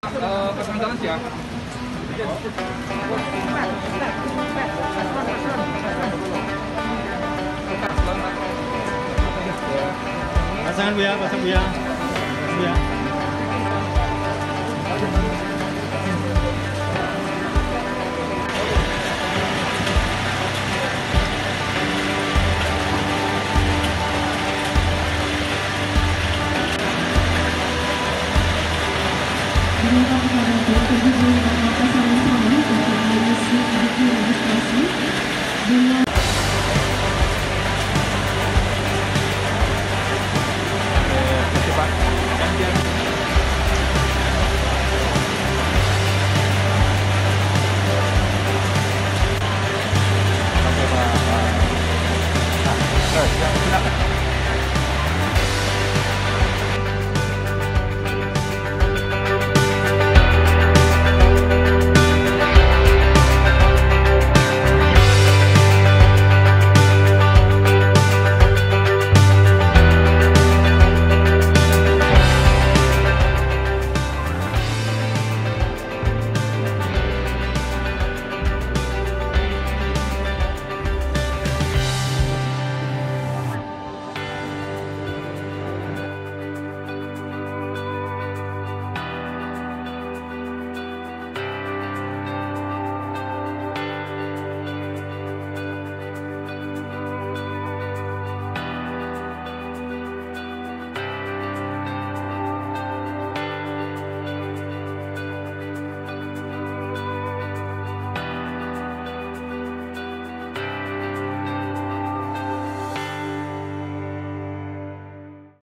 Pasang jalan sih ya. Pasangan Bu ya, pasang Bu ya. Pasang Bu ya. Diminta kepada Bapak Ibu dan pasangan suami untuk mengisi buku registrasi dengan